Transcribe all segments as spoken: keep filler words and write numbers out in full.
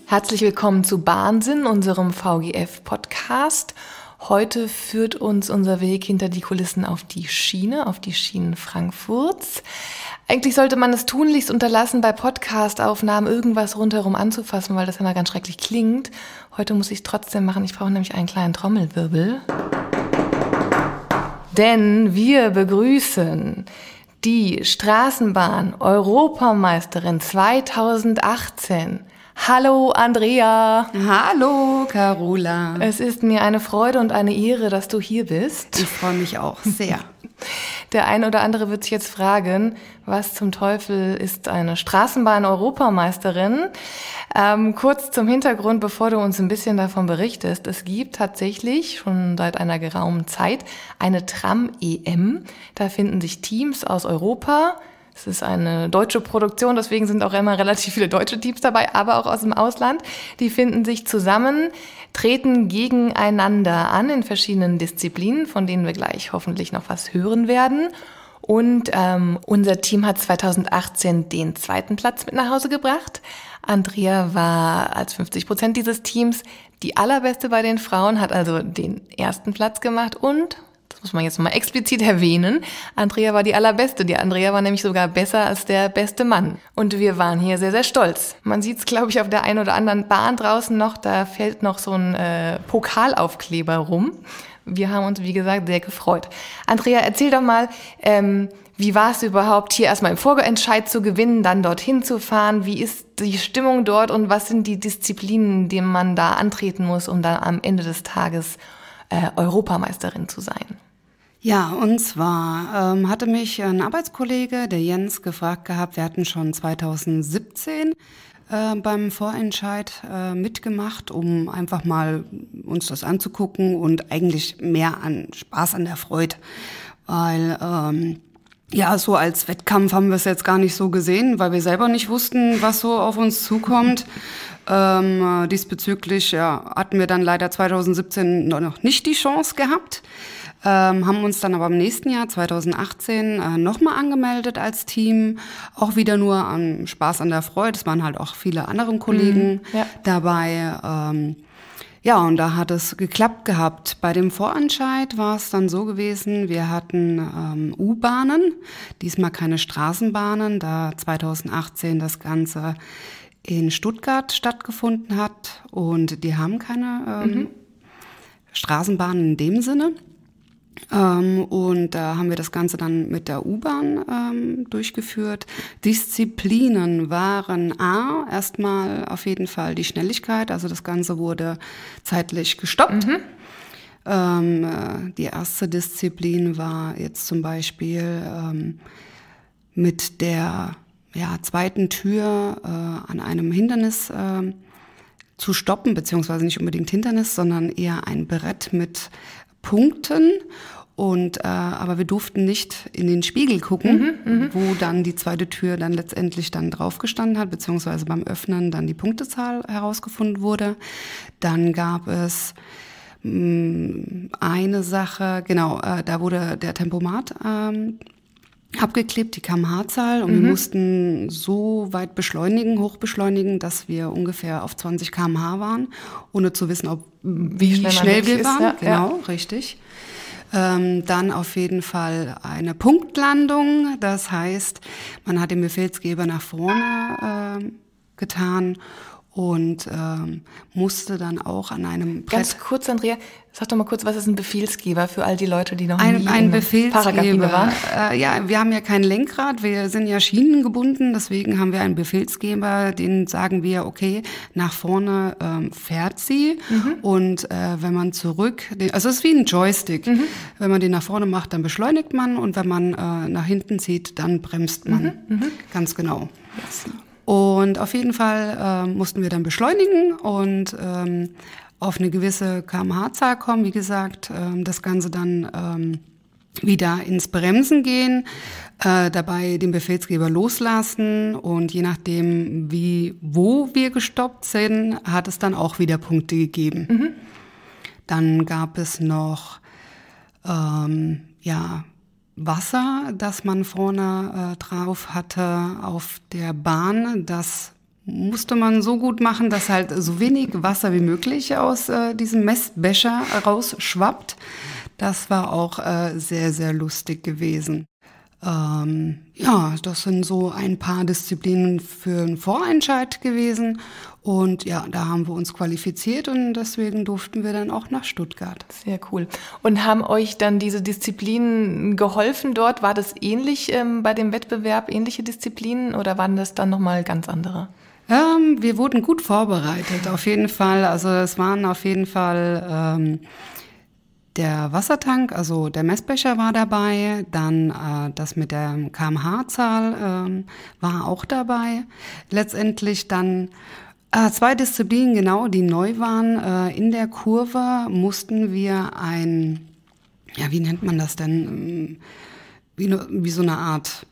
Herzlich willkommen zu Bahnsinn, unserem V G F-Podcast. Heute führt uns unser Weg hinter die Kulissen auf die Schiene, auf die Schienen Frankfurts. Eigentlich sollte man es tunlichst unterlassen, bei Podcast-Aufnahmen irgendwas rundherum anzufassen, weil das immer ganz schrecklich klingt. Heute muss ich es trotzdem machen, ich brauche nämlich einen kleinen Trommelwirbel. Denn wir begrüßen die Straßenbahn-Europameisterin zweitausendachtzehn. Hallo Andrea. Hallo Carola. Es ist mir eine Freude und eine Ehre, dass du hier bist. Ich freue mich auch sehr. Der eine oder andere wird sich jetzt fragen, was zum Teufel ist eine Straßenbahn-Europameisterin? Ähm, kurz zum Hintergrund, bevor du uns ein bisschen davon berichtest. Es gibt tatsächlich schon seit einer geraumen Zeit eine Tram-E M. Da finden sich Teams aus Europa. Es ist eine deutsche Produktion, deswegen sind auch immer relativ viele deutsche Teams dabei, aber auch aus dem Ausland. Die finden sich zusammen, treten gegeneinander an in verschiedenen Disziplinen, von denen wir gleich hoffentlich noch was hören werden. Und ähm, unser Team hat zweitausendachtzehn den zweiten Platz mit nach Hause gebracht. Andrea war als fünfzig Prozent dieses Teams die allerbeste bei den Frauen, hat also den ersten Platz gemacht und... Das muss man jetzt nochmal explizit erwähnen. Andrea war die allerbeste. Die Andrea war nämlich sogar besser als der beste Mann. Und wir waren hier sehr, sehr stolz. Man sieht es, glaube ich, auf der einen oder anderen Bahn draußen noch. Da fällt noch so ein äh, Pokalaufkleber rum. Wir haben uns, wie gesagt, sehr gefreut. Andrea, erzähl doch mal, ähm, wie war es überhaupt, hier erstmal im Vorentscheid zu gewinnen, dann dorthin zu fahren? Wie ist die Stimmung dort und was sind die Disziplinen, in denen man da antreten muss, um dann am Ende des Tages äh, Europameisterin zu sein? Ja, und zwar ähm, hatte mich ein Arbeitskollege, der Jens, gefragt gehabt, wir hatten schon zweitausendsiebzehn äh, beim Vorentscheid äh, mitgemacht, um einfach mal uns das anzugucken und eigentlich mehr an Spaß an der Freude, weil ähm, ja, so als Wettkampf haben wir es jetzt gar nicht so gesehen, weil wir selber nicht wussten, was so auf uns zukommt. Ähm, diesbezüglich ja, hatten wir dann leider zweitausendsiebzehn noch nicht die Chance gehabt. Ähm, haben uns dann aber im nächsten Jahr, zweitausendachtzehn, äh, nochmal angemeldet als Team. Auch wieder nur an Spaß an der Freude. Es waren halt auch viele andere Kollegen mhm, ja. dabei. Ähm, ja, und da hat es geklappt gehabt. Bei dem Vorentscheid war es dann so gewesen, wir hatten ähm, U-Bahnen, diesmal keine Straßenbahnen, da zweitausendachtzehn das Ganze in Stuttgart stattgefunden hat. Und die haben keine ähm, mhm. Straßenbahnen in dem Sinne. Ähm, und da haben wir das Ganze dann mit der U-Bahn ähm, durchgeführt. Disziplinen waren A, erstmal auf jeden Fall die Schnelligkeit, also das Ganze wurde zeitlich gestoppt. Mhm. Ähm, äh, die erste Disziplin war jetzt zum Beispiel ähm, mit der ja, zweiten Tür äh, an einem Hindernis äh, zu stoppen, beziehungsweise nicht unbedingt Hindernis, sondern eher ein Brett mit Punkten und äh, aber wir durften nicht in den Spiegel gucken, mhm, wo dann die zweite Tür dann letztendlich dann drauf gestanden hat, beziehungsweise beim Öffnen dann die Punktezahl herausgefunden wurde. Dann gab es mh, eine Sache, genau, äh, da wurde der Tempomat ähm, abgeklebt, die Kilometer pro Stunde und mhm. wir mussten so weit beschleunigen, hochbeschleunigen, dass wir ungefähr auf zwanzig Kilometer pro Stunde waren, ohne zu wissen, ob wie, wie schnell, schnell wir waren. Ja, genau, ja. Richtig. Ähm, dann auf jeden Fall eine Punktlandung, das heißt, man hat den Befehlsgeber nach vorne äh, getan und ähm, musste dann auch an einem Brett... Ganz kurz, Andrea, sag doch mal kurz, was ist ein Befehlsgeber für all die Leute, die noch ein, nie ein in Befehlsgeber waren? Äh, ja, wir haben ja kein Lenkrad, wir sind ja schienengebunden, deswegen haben wir einen Befehlsgeber, den sagen wir, okay, nach vorne ähm, fährt sie mhm. und äh, wenn man zurück, den, also es ist wie ein Joystick, mhm. wenn man den nach vorne macht, dann beschleunigt man und wenn man äh, nach hinten zieht, dann bremst man, mhm. Mhm. ganz genau. Yes. Und auf jeden Fall äh, mussten wir dann beschleunigen und ähm, auf eine gewisse Kilometer pro Stunde kommen. Wie gesagt, ähm, das Ganze dann ähm, wieder ins Bremsen gehen, äh, dabei den Befehlsgeber loslassen und je nachdem, wie wo wir gestoppt sind, hat es dann auch wieder Punkte gegeben. Mhm. Dann gab es noch ähm, ja Wasser, das man vorne äh, drauf hatte auf der Bahn, das musste man so gut machen, dass halt so wenig Wasser wie möglich aus äh, diesem Messbecher rausschwappt. Das war auch äh, sehr, sehr lustig gewesen. Ähm, ja, das sind so ein paar Disziplinen für einen Vorentscheid gewesen. Und ja, da haben wir uns qualifiziert und deswegen durften wir dann auch nach Stuttgart. Sehr cool. Und haben euch dann diese Disziplinen geholfen dort? War das ähnlich ähm, bei dem Wettbewerb, ähnliche Disziplinen oder waren das dann nochmal ganz andere? Ähm, wir wurden gut vorbereitet, auf jeden Fall. Also es waren auf jeden Fall ähm, der Wassertank, also der Messbecher war dabei, dann äh, das mit der Kilometer pro Stunde-Zahl ähm, war auch dabei. Letztendlich dann äh, zwei Disziplinen, genau, die neu waren. Äh, in der Kurve mussten wir ein, ja, wie nennt man das denn? Wie, wie so eine Art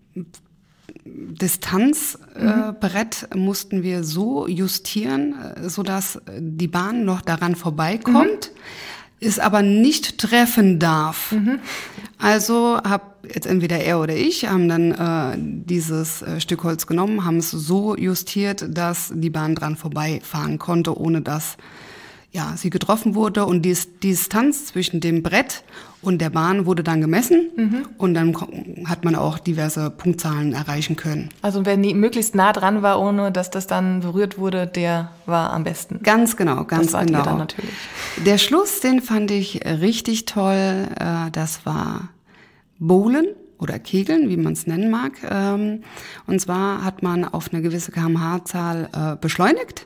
Distanzbrett äh, mhm. mussten wir so justieren, äh, sodass die Bahn noch daran vorbeikommt. Mhm. es aber nicht treffen darf. Mhm. Also hab jetzt entweder er oder ich haben dann äh, dieses äh, Stück Holz genommen, haben es so justiert, dass die Bahn dran vorbeifahren konnte, ohne dass ja sie getroffen wurde. Und die, die Distanz zwischen dem Brett und der Bahn wurde dann gemessen. Mhm. Und dann hat man auch diverse Punktzahlen erreichen können. Also wer nie, möglichst nah dran war, ohne dass das dann berührt wurde, der war am besten. Ganz genau, ganz das wart genau. Ihr dann natürlich. Der Schluss, den fand ich richtig toll. Das war Bowlen oder Kegeln, wie man es nennen mag. Und zwar hat man auf eine gewisse Kilometer pro Stunde-Zahl beschleunigt.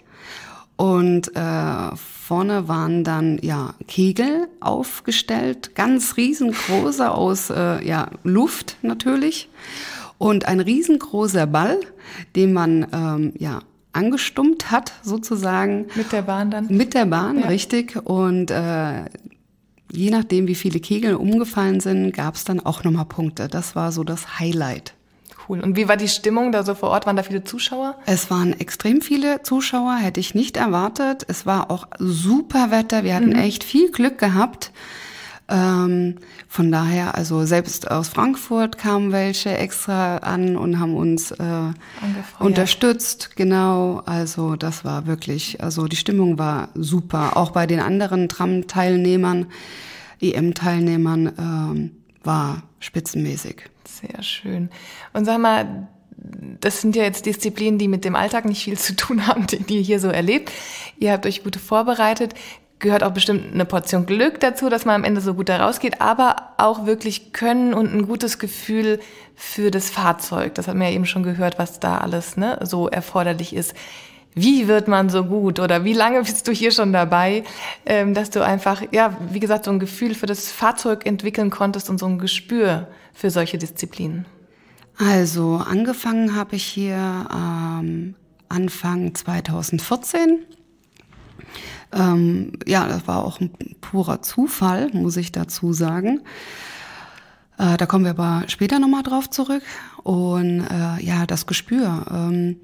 Und äh, vorne waren dann ja Kegel aufgestellt, ganz riesengroße aus äh, ja Luft natürlich und ein riesengroßer Ball, den man ähm, ja angestummt hat sozusagen. Mit der Bahn dann? Mit der Bahn, ja. Richtig. Und äh, je nachdem, wie viele Kegel umgefallen sind, gab es dann auch nochmal Punkte. Das war so das Highlight. Cool. Und wie war die Stimmung da so vor Ort? Waren da viele Zuschauer? Es waren extrem viele Zuschauer, hätte ich nicht erwartet. Es war auch super Wetter. Wir hatten mhm. echt viel Glück gehabt. Ähm, von daher, also selbst aus Frankfurt kamen welche extra an und haben uns äh, unterstützt. Genau, also das war wirklich, also die Stimmung war super. Auch bei den anderen Tram-Teilnehmern, E M-Teilnehmern ähm, war spitzenmäßig. Sehr schön. Und sag mal, das sind ja jetzt Disziplinen, die mit dem Alltag nicht viel zu tun haben, die ihr hier so erlebt. Ihr habt euch gut vorbereitet. Gehört auch bestimmt eine Portion Glück dazu, dass man am Ende so gut da rausgeht, aber auch wirklich Können und ein gutes Gefühl für das Fahrzeug. Das hat man ja eben schon gehört, was da alles ne, so erforderlich ist. Wie wird man so gut oder wie lange bist du hier schon dabei, ähm, dass du einfach, ja, wie gesagt, so ein Gefühl für das Fahrzeug entwickeln konntest und so ein Gespür für solche Disziplinen? Also angefangen habe ich hier ähm, Anfang zweitausendvierzehn. Ähm, ja, das war auch ein purer Zufall, muss ich dazu sagen. Äh, da kommen wir aber später nochmal drauf zurück. Und äh, ja, das Gespür. Ähm,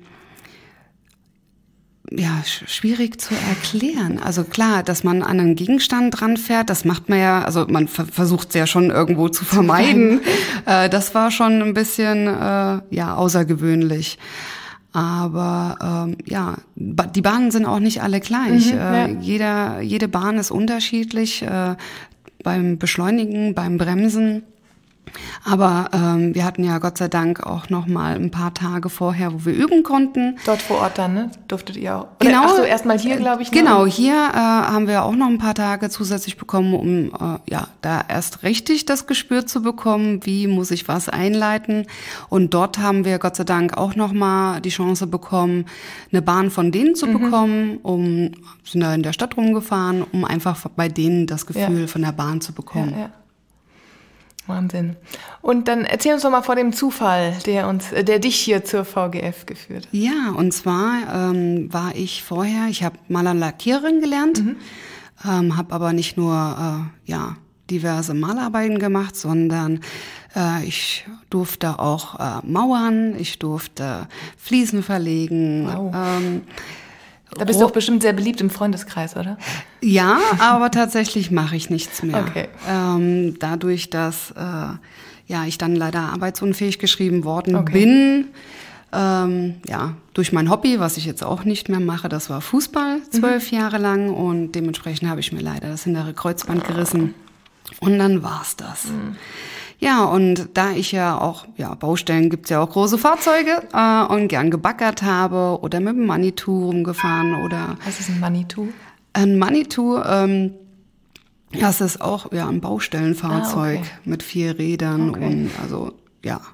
Ja, schwierig zu erklären. Also klar, dass man an einen Gegenstand ranfährt, das macht man ja, also man ver- versucht es ja schon irgendwo zu vermeiden. äh, das war schon ein bisschen äh, ja außergewöhnlich. Aber ähm, ja, ba- die Bahnen sind auch nicht alle gleich. Mhm, ja. äh, jeder, jede Bahn ist unterschiedlich äh, beim Beschleunigen, beim Bremsen. Aber ähm, wir hatten ja Gott sei Dank auch noch mal ein paar Tage vorher, wo wir üben konnten. Dort vor Ort dann, ne? Durftet ihr auch? Oder, Genau. Ach so, erstmal hier, glaube ich. Ne? Genau, hier äh, haben wir auch noch ein paar Tage zusätzlich bekommen, um äh, ja da erst richtig das Gespür zu bekommen, wie muss ich was einleiten. Und dort haben wir Gott sei Dank auch noch mal die Chance bekommen, eine Bahn von denen zu mhm. bekommen, um sind da in der Stadt rumgefahren, um einfach bei denen das Gefühl ja. von der Bahn zu bekommen. Ja, ja. Wahnsinn. Und dann erzähl uns doch mal vor dem Zufall, der uns, der dich hier zur V G F geführt hat. Ja, und zwar ähm, war ich vorher, ich habe Malerlackiererin gelernt, mhm. ähm, habe aber nicht nur äh, ja diverse Malarbeiten gemacht, sondern äh, ich durfte auch äh, mauern, ich durfte Fliesen verlegen. Wow. Ähm, Da bist du auch bestimmt sehr beliebt im Freundeskreis, oder? Ja, aber tatsächlich mache ich nichts mehr. Okay. Ähm, dadurch, dass äh, ja ich dann leider arbeitsunfähig geschrieben worden okay. bin, Ähm, ja, durch mein Hobby, was ich jetzt auch nicht mehr mache, das war Fußball zwölf mhm. Jahre lang und dementsprechend habe ich mir leider das hintere Kreuzband gerissen und dann war's das. Mhm. Ja, und da ich ja auch, ja, Baustellen gibt's ja auch große Fahrzeuge äh, und gern gebaggert habe oder mit dem Manitou rumgefahren oder... Was ist ein Manitou? Ein Manitou, ähm, das ist auch ja ein Baustellenfahrzeug ah, okay. mit vier Rädern okay. und also, ja...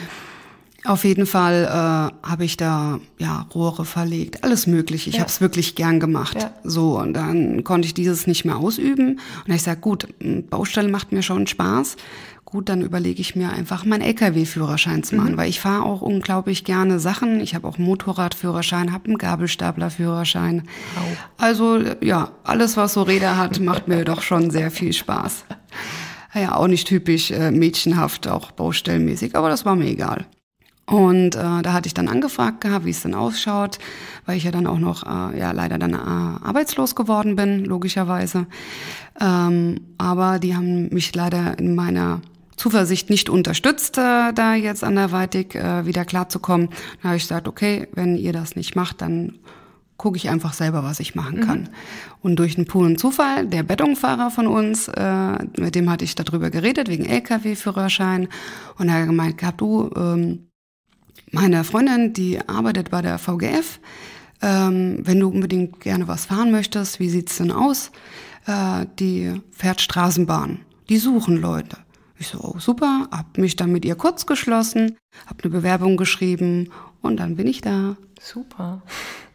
Auf jeden Fall äh, habe ich da ja Rohre verlegt, alles Mögliche. Ich ja. habe es wirklich gern gemacht. Ja. So, und dann konnte ich dieses nicht mehr ausüben. Und ich sage, gut, Baustelle macht mir schon Spaß. Gut, dann überlege ich mir einfach meinen L K W-Führerschein zu machen, mhm. weil ich fahre auch unglaublich gerne Sachen. Ich habe auch einen Motorradführerschein, habe einen Gabelstaplerführerschein. Wow. Also ja, alles, was so Räder hat, macht mir doch schon sehr viel Spaß. Ja, auch nicht typisch äh, mädchenhaft, auch baustellenmäßig, aber das war mir egal. Und äh, da hatte ich dann angefragt gehabt, wie es denn ausschaut, weil ich ja dann auch noch äh, ja leider dann äh, arbeitslos geworden bin, logischerweise. Ähm, aber die haben mich leider in meiner Zuversicht nicht unterstützt, äh, da jetzt anderweitig äh, wieder klarzukommen. Da habe ich gesagt, okay, wenn ihr das nicht macht, dann gucke ich einfach selber, was ich machen kann. Mhm. Und durch einen puren Zufall, der Betonfahrer von uns, äh, mit dem hatte ich darüber geredet, wegen L K W-Führerschein. Und er hat gemeint gehabt, du, ähm, meine Freundin, die arbeitet bei der V G F. Ähm, wenn du unbedingt gerne was fahren möchtest, wie sieht's denn aus? Äh, die fährt Straßenbahn. Die suchen Leute. Ich so, oh, super, hab mich dann mit ihr kurz geschlossen, hab eine Bewerbung geschrieben und dann bin ich da. Super.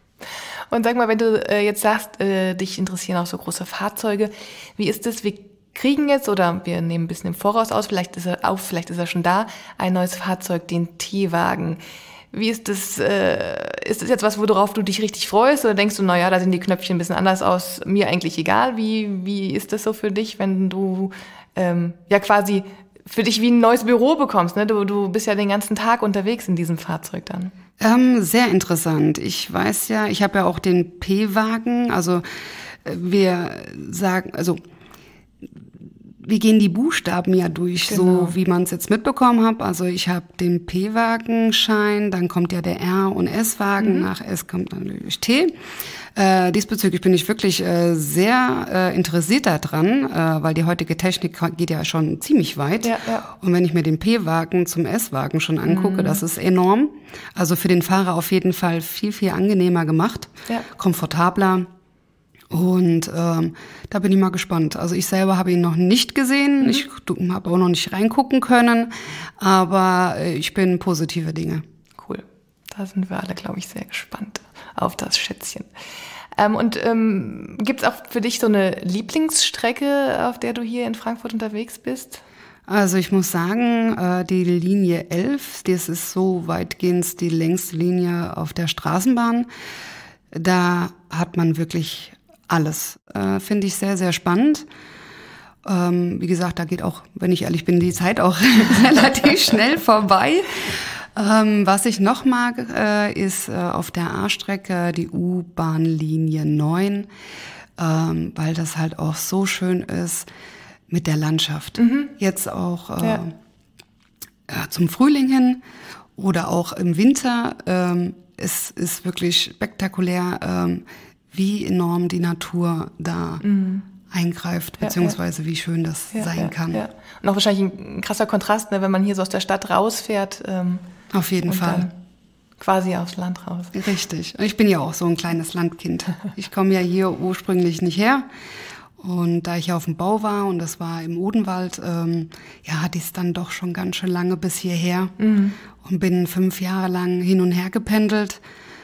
Und sag mal, wenn du äh, jetzt sagst, äh, dich interessieren auch so große Fahrzeuge, wie ist das? Wir kriegen jetzt, oder wir nehmen ein bisschen im Voraus aus, vielleicht ist er auf, vielleicht ist er schon da, ein neues Fahrzeug, den T-Wagen. Wie ist das, äh, ist das jetzt was, worauf du dich richtig freust, oder denkst du, naja, da sind die Knöpfchen ein bisschen anders aus, mir eigentlich egal? Wie, wie ist das so für dich, wenn du ähm, ja quasi für dich wie ein neues Büro bekommst, ne? Du, du bist ja den ganzen Tag unterwegs in diesem Fahrzeug dann. Ähm, sehr interessant. Ich weiß ja, ich habe ja auch den P-Wagen, also wir sagen, also wir gehen die Buchstaben ja durch, genau. So wie man es jetzt mitbekommen hat. Also ich habe den P-Wagenschein, dann kommt ja der R- und S-Wagen, mhm. nach S kommt dann natürlich T. Äh, diesbezüglich bin ich wirklich äh, sehr äh, interessiert daran, äh, weil die heutige Technik geht ja schon ziemlich weit. Ja, ja. Und wenn ich mir den P-Wagen zum S-Wagen schon angucke, mhm. das ist enorm. Also für den Fahrer auf jeden Fall viel, viel angenehmer gemacht, ja. komfortabler. Und ähm, da bin ich mal gespannt. Also ich selber habe ihn noch nicht gesehen, mhm. ich habe auch noch nicht reingucken können, aber äh, ich bin positive Dinge. Cool, da sind wir alle, glaube ich, sehr gespannt auf das Schätzchen. Ähm, und ähm, gibt es auch für dich so eine Lieblingsstrecke, auf der du hier in Frankfurt unterwegs bist? Also ich muss sagen, äh, die Linie elf, das ist so weitgehend die längste Linie auf der Straßenbahn. Da hat man wirklich alles. Äh, finde ich sehr, sehr spannend. Ähm, wie gesagt, da geht auch, wenn ich ehrlich bin, die Zeit auch relativ schnell vorbei. Ähm, was ich noch mag, äh, ist äh, auf der A-Strecke die U-Bahn-Linie neun, ähm, weil das halt auch so schön ist mit der Landschaft. Mhm. Jetzt auch äh, ja. Ja, zum Frühling hin oder auch im Winter. Ähm, es ist wirklich spektakulär, ähm, wie enorm die Natur da mhm. eingreift, beziehungsweise ja, ja. wie schön das ja, sein ja, kann. Ja. Und auch wahrscheinlich ein krasser Kontrast, ne, wenn man hier so aus der Stadt rausfährt. Ähm, Auf jeden und Fall. Dann quasi aufs Land raus. Richtig. Ich bin ja auch so ein kleines Landkind. Ich komme ja hier ursprünglich nicht her. Und da ich ja auf dem Bau war, und das war im Odenwald, ähm, ja, hatte ich es dann doch schon ganz schön lange bis hierher. Mhm. Und bin fünf Jahre lang hin und her gependelt.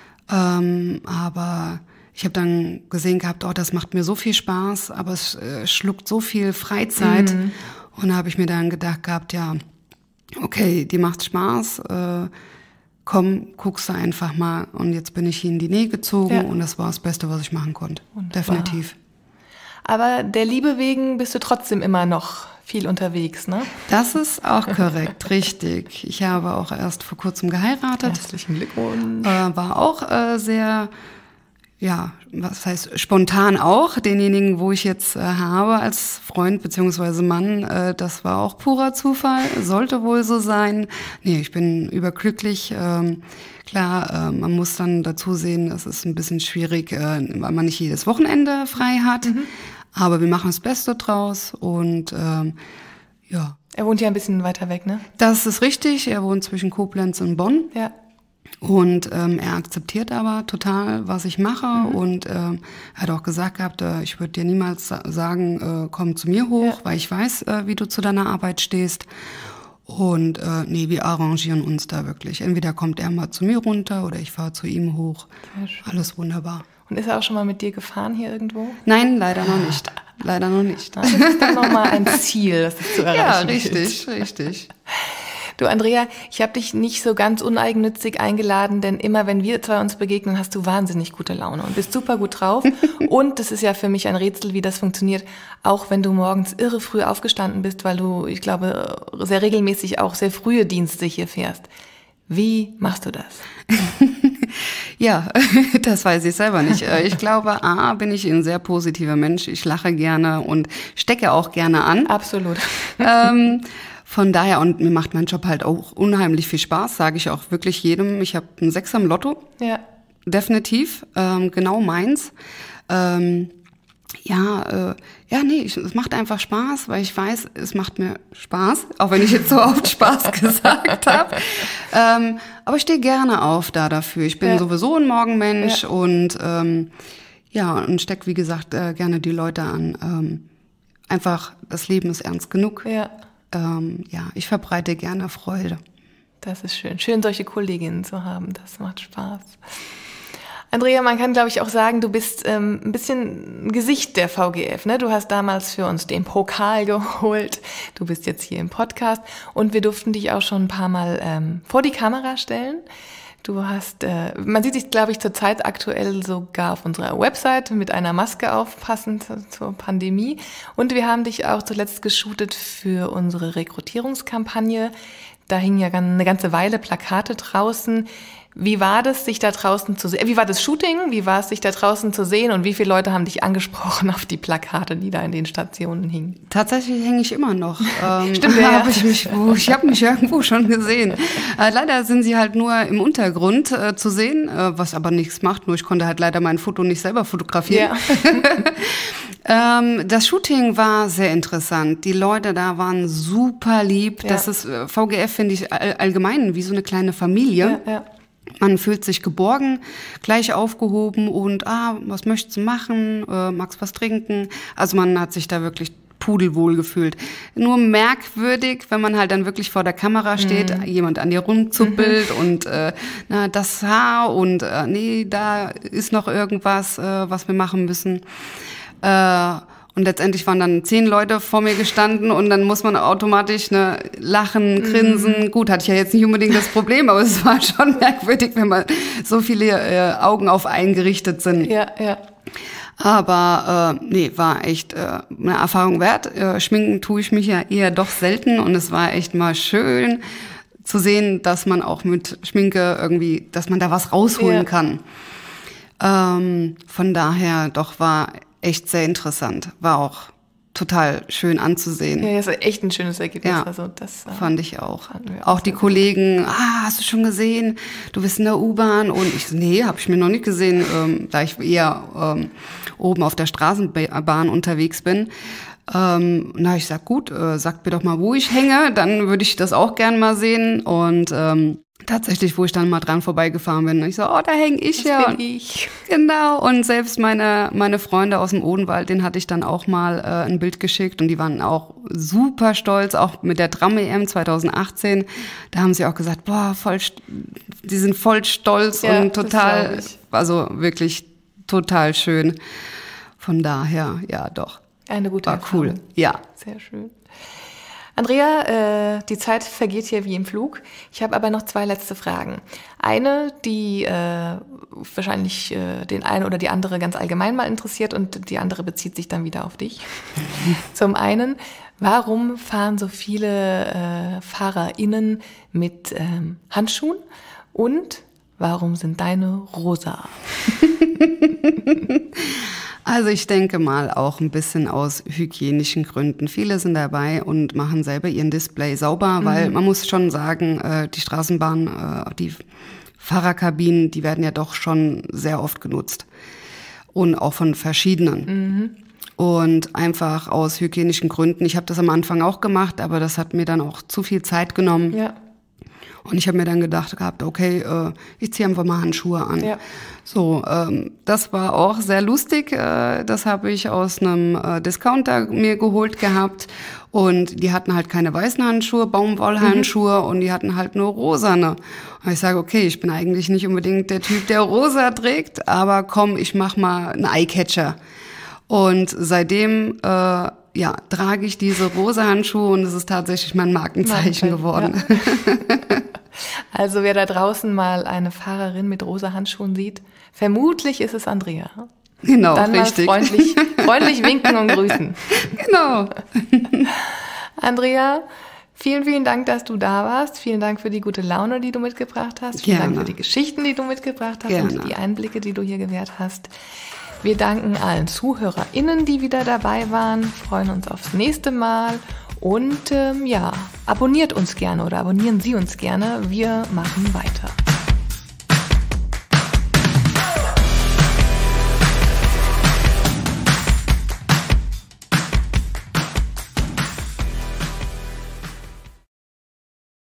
Ähm, aber ich habe dann gesehen gehabt, oh, das macht mir so viel Spaß, aber es äh, schluckt so viel Freizeit. Mhm. Und da habe ich mir dann gedacht gehabt, ja, okay, die macht Spaß, äh, komm, guckst du einfach mal. Und jetzt bin ich hier in die Nähe gezogen, ja. und das war das Beste, was ich machen konnte. Wunderbar. Definitiv. Aber der Liebe wegen bist du trotzdem immer noch viel unterwegs, ne? Das ist auch korrekt, richtig. Ich habe auch erst vor kurzem geheiratet. Herzlichen Glückwunsch. Äh, war auch äh, sehr... ja, was heißt spontan auch, denjenigen, wo ich jetzt äh, habe als Freund beziehungsweise Mann, äh, das war auch purer Zufall, sollte wohl so sein. Nee, ich bin überglücklich. Ähm, klar, äh, man muss dann dazu sehen, es ist ein bisschen schwierig, äh, weil man nicht jedes Wochenende frei hat. Mhm. Aber wir machen das Beste draus und ähm, ja. Er wohnt ja ein bisschen weiter weg, ne? Das ist richtig. Er wohnt zwischen Koblenz und Bonn. Ja. Und ähm, er akzeptiert aber total, was ich mache. Mhm. Und ähm, er hat auch gesagt gehabt, äh, ich würde dir niemals sa- sagen, äh, komm zu mir hoch, ja. weil ich weiß, äh, wie du zu deiner Arbeit stehst. Und äh, nee, wir arrangieren uns da wirklich. Entweder kommt er mal zu mir runter oder ich fahre zu ihm hoch. Alles wunderbar. Und ist er auch schon mal mit dir gefahren hier irgendwo? Nein, leider noch nicht. Leider noch nicht. Das ist dann nochmal ein Ziel, das es zu erreichen Ja, richtig, gilt. richtig. Du, Andrea, ich habe dich nicht so ganz uneigennützig eingeladen, denn immer, wenn wir zwei uns begegnen, hast du wahnsinnig gute Laune und bist super gut drauf. Und das ist ja für mich ein Rätsel, wie das funktioniert, auch wenn du morgens irre früh aufgestanden bist, weil du, ich glaube, sehr regelmäßig auch sehr frühe Dienste hier fährst. Wie machst du das? Ja, das weiß ich selber nicht. Ich glaube, A, bin ich ein sehr positiver Mensch. Ich lache gerne und stecke auch gerne an. Absolut. Ähm, Von daher, und mir macht mein Job halt auch unheimlich viel Spaß, sage ich auch wirklich jedem. Ich habe einen Sechser im Lotto, ja. definitiv, ähm, genau meins. Ähm, ja, äh, ja, nee, ich, es macht einfach Spaß, weil ich weiß, es macht mir Spaß, auch wenn ich jetzt so oft Spaß gesagt habe. Ähm, aber ich stehe gerne auf da dafür. Ich bin ja. sowieso ein Morgenmensch ja. und ähm, ja, und steck wie gesagt äh, gerne die Leute an. Ähm, einfach, das Leben ist ernst genug. Ja. Ähm, ja, ich verbreite gerne Freude. Das ist schön. Schön, solche Kolleginnen zu haben. Das macht Spaß. Andrea, man kann, glaube ich, auch sagen, du bist ähm, ein bisschen ein Gesicht der V G F. Ne? Du hast damals für uns den Pokal geholt. Du bist jetzt hier im Podcast. Und wir durften dich auch schon ein paar Mal ähm, vor die Kamera stellen. Du hast, äh, man sieht dich, glaube ich, zurzeit aktuell sogar auf unserer Website mit einer Maske auf, passend zur Pandemie. Und wir haben dich auch zuletzt geshootet für unsere Rekrutierungskampagne. Da hingen ja eine ganze Weile Plakate draußen. Wie war das, sich da draußen zu sehen? Wie war das Shooting? Wie war es, sich da draußen zu sehen? Und wie viele Leute haben dich angesprochen auf die Plakate, die da in den Stationen hingen? Tatsächlich hänge ich immer noch. Ähm, Stimmt, ja. Hab ich mich, ich habe mich irgendwo schon gesehen. Äh, leider sind sie halt nur im Untergrund äh, zu sehen, äh, was aber nichts macht. Nur ich konnte halt leider mein Foto nicht selber fotografieren. Ja. ähm, das Shooting war sehr interessant. Die Leute da waren super lieb. Ja. Das ist äh, V G F, finde ich, all, allgemein wie so eine kleine Familie. Ja, ja. Man fühlt sich geborgen, gleich aufgehoben und, ah, was möchtest du machen, äh, magst was trinken? Also man hat sich da wirklich pudelwohl gefühlt. Nur merkwürdig, wenn man halt dann wirklich vor der Kamera steht, mhm. jemand an dir rumzuppelt mhm. und äh, na, das Haar und äh, nee, da ist noch irgendwas, äh, was wir machen müssen. Äh, Und letztendlich waren dann zehn Leute vor mir gestanden und dann muss man automatisch ne, lachen, grinsen. Mm. Gut, hatte ich ja jetzt nicht unbedingt das Problem, aber es war schon merkwürdig, wenn man so viele äh, Augen auf einen gerichtet sind. Ja, ja. Aber äh, nee, war echt äh, eine Erfahrung wert. Äh, schminken tue ich mich ja eher doch selten und es war echt mal schön zu sehen, dass man auch mit Schminke irgendwie, dass man da was rausholen ja. kann. Ähm, von daher doch war echt sehr interessant. War auch total schön anzusehen. Ja, das ist echt ein schönes Ergebnis. Ja, also das, fand ich auch. Auch, auch die Kollegen, ah, hast du schon gesehen? Du bist in der U-Bahn. Und ich so, nee, habe ich mir noch nicht gesehen, ähm, da ich eher ähm, oben auf der Straßenbahn unterwegs bin. Ähm, na, ich sag, gut, äh, sagt mir doch mal, wo ich hänge, dann würde ich das auch gern mal sehen. Und ähm, tatsächlich, wo ich dann mal dran vorbeigefahren bin, ich so, oh, da hänge ich das ja. Bin ich. Genau. Und selbst meine meine Freunde aus dem Odenwald, denen hatte ich dann auch mal äh, ein Bild geschickt und die waren auch super stolz, auch mit der Tram-E M zwanzig achtzehn. Da haben sie auch gesagt, boah, voll, die sind voll stolz ja, und total, also wirklich total schön. Von daher, ja, doch. Eine gute War Erfahrung. Cool, ja. Sehr schön. Andrea, äh, die Zeit vergeht hier wie im Flug. Ich habe aber noch zwei letzte Fragen. Eine, die äh, wahrscheinlich äh, den einen oder die andere ganz allgemein mal interessiert und die andere bezieht sich dann wieder auf dich. Zum einen, warum fahren so viele äh, FahrerInnen mit ähm, Handschuhen und warum sind deine rosa? Also ich denke mal auch ein bisschen aus hygienischen Gründen. Viele sind dabei und machen selber ihren Display sauber, mhm. weil man muss schon sagen, die Straßenbahn, die Fahrerkabinen, die werden ja doch schon sehr oft genutzt und auch von verschiedenen. Mhm. Und einfach aus hygienischen Gründen. Ich habe das am Anfang auch gemacht, aber das hat mir dann auch zu viel Zeit genommen. Ja. Und ich habe mir dann gedacht gehabt, okay, äh, ich ziehe einfach mal Handschuhe an. Ja. So, ähm, das war auch sehr lustig. Äh, das habe ich aus einem äh, Discounter mir geholt gehabt. Und die hatten halt keine weißen Handschuhe, Baumwollhandschuhe, mhm. und die hatten halt nur rosane. Und ich sage, okay, ich bin eigentlich nicht unbedingt der Typ, der rosa trägt, aber komm, ich mach mal einen Eyecatcher. Und seitdem äh, ja, trage ich diese rosa Handschuhe und es ist tatsächlich mein Markenzeichen geworden. Ja. Also wer da draußen mal eine Fahrerin mit rosa Handschuhen sieht, vermutlich ist es Andrea. Genau, dann richtig. Mal freundlich, freundlich winken und grüßen. Genau. Andrea, vielen, vielen Dank, dass du da warst. Vielen Dank für die gute Laune, die du mitgebracht hast. Vielen Gerne. Dank für die Geschichten, die du mitgebracht hast. Gerne. Und die Einblicke, die du hier gewährt hast. Wir danken allen ZuhörerInnen, die wieder dabei waren, freuen uns aufs nächste Mal und ähm, ja, abonniert uns gerne oder abonnieren Sie uns gerne. Wir machen weiter.